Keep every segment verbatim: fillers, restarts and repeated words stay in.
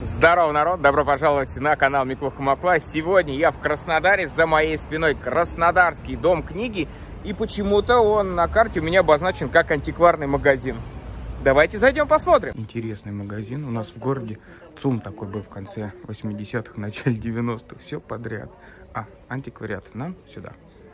Здорово, народ! Добро пожаловать на канал Миклуха Макла. Сегодня я в Краснодаре, за моей спиной Краснодарский дом книги. И почему-то он на карте у меня обозначен как антикварный магазин. Давайте зайдем посмотрим. Интересный магазин. У нас в городе ЦУМ такой был в конце восьмидесятых, начале девяностых. Все подряд. А, антиквариат. Нам сюда.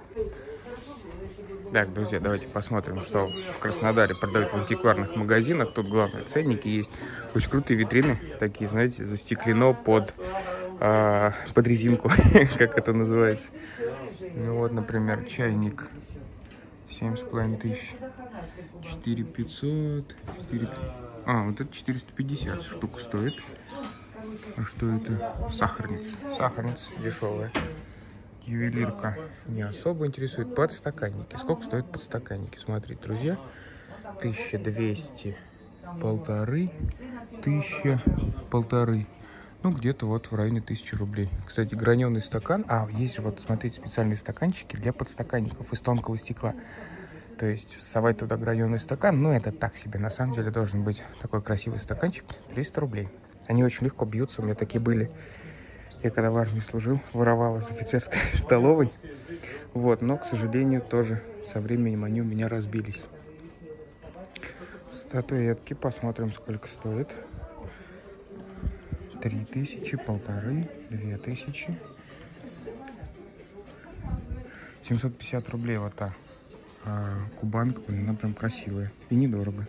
Так, друзья, давайте посмотрим, что в Краснодаре продают в антикварных магазинах. Тут главные ценники есть. Очень крутые витрины. Такие, знаете, застеклено под, э, под резинку, как это называется. Ну вот, например, чайник. семь с половиной тысяч. четыре пятьсот. четыре... А, вот это четыреста пятьдесят штук стоит. А что это? Сахарница. Сахарница дешевая. Ювелирка не особо интересует. Подстаканники. Сколько стоят подстаканники? Смотрите, друзья. тысяча двести, полторы, тысяча, полторы. Ну, где-то вот в районе тысячи рублей. Кстати, граненый стакан. А, есть же, вот, смотрите, специальные стаканчики для подстаканников из тонкого стекла. То есть, совать туда граненый стакан, ну, это так себе. На самом деле, должен быть такой красивый стаканчик. триста рублей. Они очень легко бьются. У меня такие были. Я когда в армии служил, воровал из офицерской столовой. Вот, но, к сожалению, тоже со временем они у меня разбились. Статуэтки, посмотрим, сколько стоит. Три тысячи, полторы, две тысячи. семьсот пятьдесят рублей вот та а, кубанка, она прям красивая и недорого.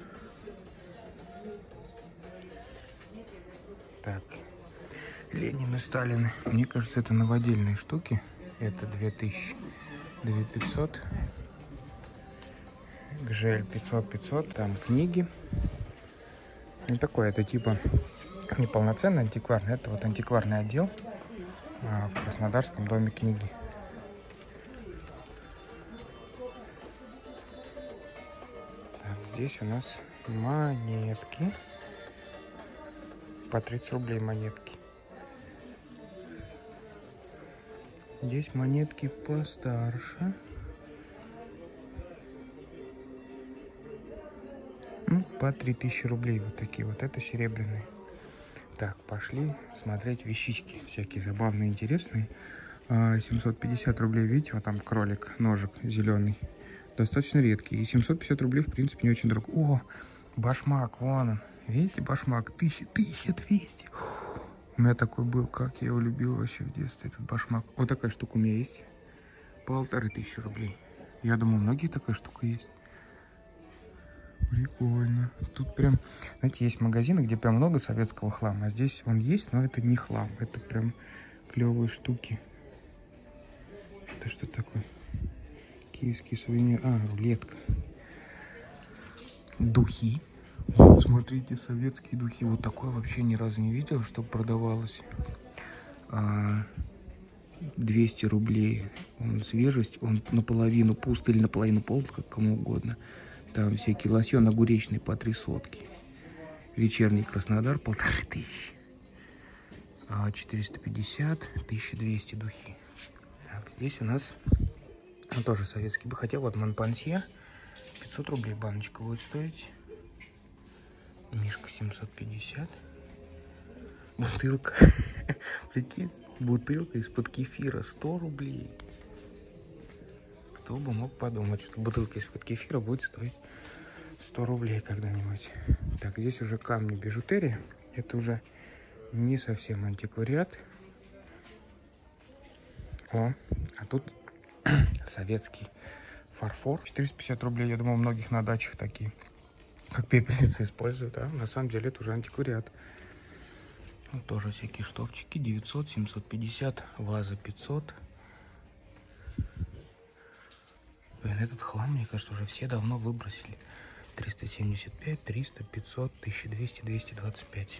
Так. Ленин и Сталин. Мне кажется, это новодельные штуки. Это две тысячи. две тысячи пятьсот. Гжель пятьсот пятьсот. Там книги. Ну, такое, это типа неполноценный антикварный. Это вот антикварный отдел а, в Краснодарском доме книги. Так, здесь у нас монетки. По тридцать рублей монетки. Здесь монетки постарше. Ну, по три тысячи рублей вот такие вот. Это серебряные. Так, пошли смотреть вещички. Всякие забавные, интересные. семьсот пятьдесят рублей, видите, вот там кролик, ножик зеленый. Достаточно редкий. И семьсот пятьдесят рублей, в принципе, не очень дорого. О, башмак, вон он. Видите, башмак. тысяча двести. У меня такой был, как я его любил вообще в детстве, этот башмак. Вот такая штука у меня есть. Полторы тысячи рублей. Я думаю, у многих такая штука есть. Прикольно. Тут прям, знаете, есть магазины, где прям много советского хлама. А здесь он есть, но это не хлам. Это прям клевые штуки. Это что такое? Киевский сувенир. А, рулетка. Духи. Смотрите, советские духи. Вот такое вообще ни разу не видел, что продавалось. двести рублей. Он свежесть, он наполовину пуст или наполовину полный, как кому угодно. Там всякие лосьон огуречный по три сотки. Вечерний Краснодар полторы тысячи. четыреста пятьдесят, тысяча двести духи. Так, здесь у нас ну, тоже советский бы хотел. Вот Монпансье. пятьсот рублей баночка будет стоить. Мишка семьсот пятьдесят. Бутылка. Прикиньте, бутылка из-под кефира сто рублей. Кто бы мог подумать, что бутылка из-под кефира будет стоить сто рублей когда-нибудь. Так, здесь уже камни, бижутерия. Это уже не совсем антиквариат. О, а тут советский фарфор. четыреста пятьдесят рублей. Я думаю, у многих на дачах такие. Как пепельницы используют, а на самом деле это уже антиквариат. Вот тоже всякие штовчики. девятьсот, семьсот пятьдесят, ваза пятьсот. Блин, этот хлам, мне кажется, уже все давно выбросили. триста семьдесят пять, триста, пятьсот, тысяча двести, двести двадцать пять.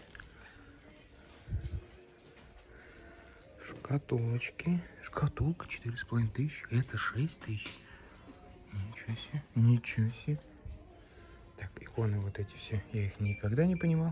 Шкатулочки. Шкатулка четыре с половиной тысячи. Это шесть тысяч. Ничего себе. Ничего себе. Так, иконы вот эти все, я их никогда не понимал.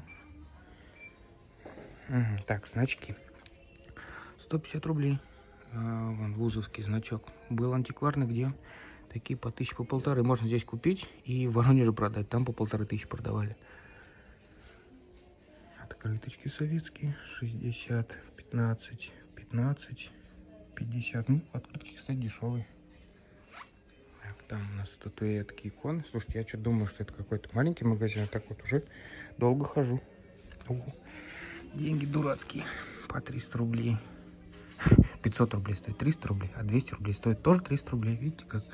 Угу, так, значки. сто пятьдесят рублей. А, вон, вузовский значок. Был антикварный, где такие по тысяче, по полторы. Можно здесь купить и в Воронеже продать. Там по полторы тысячи продавали. Открыточки советские. шестьдесят, пятнадцать, пятнадцать, пятьдесят. Ну, открытки, кстати, дешевые. Так, там у нас статуэтки, иконы. Слушайте, я что-то думаю, что это какой-то маленький магазин. А так вот уже долго хожу. О, деньги дурацкие. По триста рублей. пятьсот рублей стоит триста рублей, а двести рублей стоит тоже триста рублей. Видите, как...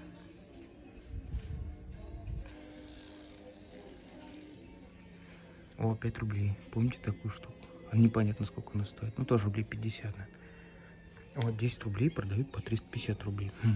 О, пять рублей. Помните такую штуку? А непонятно, сколько она стоит. Ну, тоже рублей пятьдесят. Вот десять рублей продают по триста пятьдесят рублей. Хм.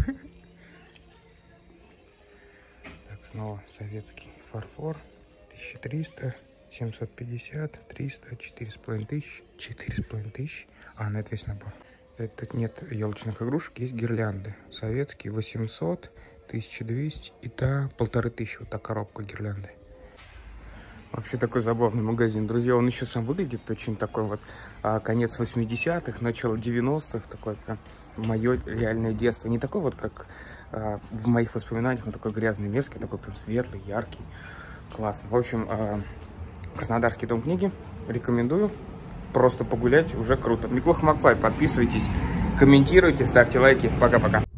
Так, снова советский фарфор. тысяча триста, семьсот пятьдесят, триста, четыре с половиной тысячи, четыре с половиной тысячи. А, на это весь набор. Тут нет елочных игрушек, есть гирлянды. Советские восемьсот, тысяча двести и та полторы тысячи. Вот так коробка гирлянды. Вообще такой забавный магазин. Друзья, он еще сам выглядит очень такой вот а, конец восьмидесятых, начало девяностых. Такое прям мое реальное детство. Не такой вот, как а, в моих воспоминаниях, он такой грязный, мерзкий, такой прям светлый, яркий. Классно. В общем, а, Краснодарский дом книги. Рекомендую. Просто погулять уже круто. Миклуха Макфлай, подписывайтесь, комментируйте, ставьте лайки. Пока-пока.